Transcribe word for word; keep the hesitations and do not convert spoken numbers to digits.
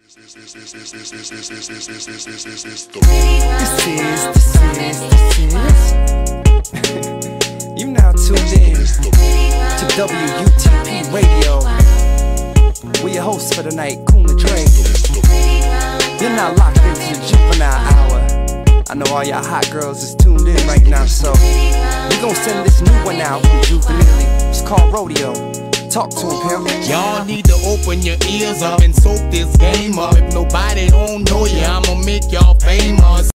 This is, this is, this is, This is. You now tuned in to W U T P Radio. We're your hosts for the night, Cool and Dre. You're now locked into the juvenile hour. I know all y'all hot girls is tuned in right now, so we're gonna send this new one out from Juvenile. It's called Rodeo. Talk to him, pimp. Y'all need to open your ears up and soak this game up. If nobody don't know you, I'ma make y'all famous.